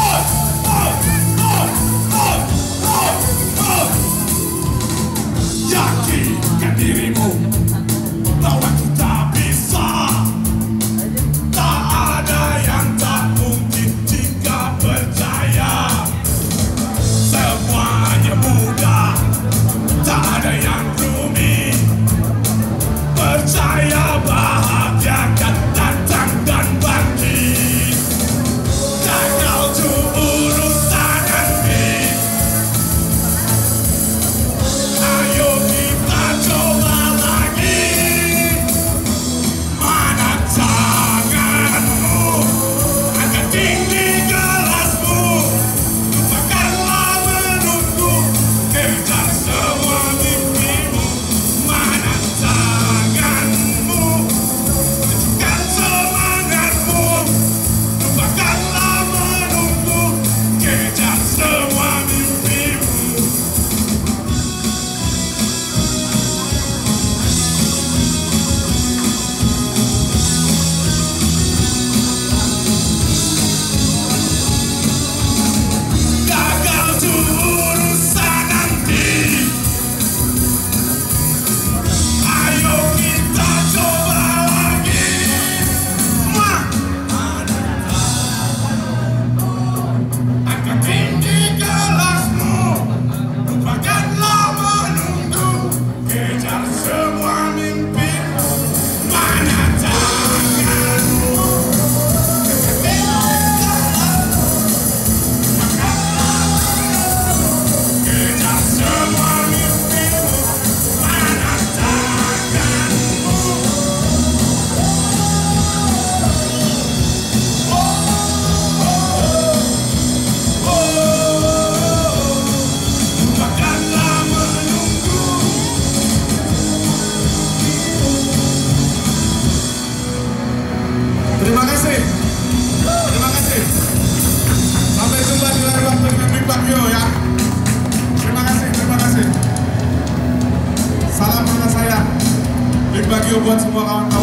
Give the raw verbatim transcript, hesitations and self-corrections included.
Yakinkan dirimu bahwa kita bisa. Tak ada yang tak mungkin jika percaya. Semuanya mudah, tak ada yang rumit. Percaya bahagia akan datang dan bangkit. Gagal tu urusan nanti. Ayo kita coba lagi. Mana tanganmu, angkat tinggi gelasmu. Lupakanlah menunggu, kejar semua mimpimu. Mana tanganmu, tunjukkan semangatmu. Lupakanlah menunggu, kejar semua mimpimu. Gagal tu urusan nanti. Ayo kita coba lagi. Wah. Angkat tinggi gelasmu. Lupakanlah menunggu, kejar semua mimpimu. Mana tanganmu, kejar semua mimpimu. Mana tanganmu. Lupakanlah menunggu. Terima kasih. Terima kasih. Sampai jumpa di lain waktu dengan Big Bagio ya. Terima kasih, terima kasih. Salam buat saya. Big Bagio buat semua kawan-kawan.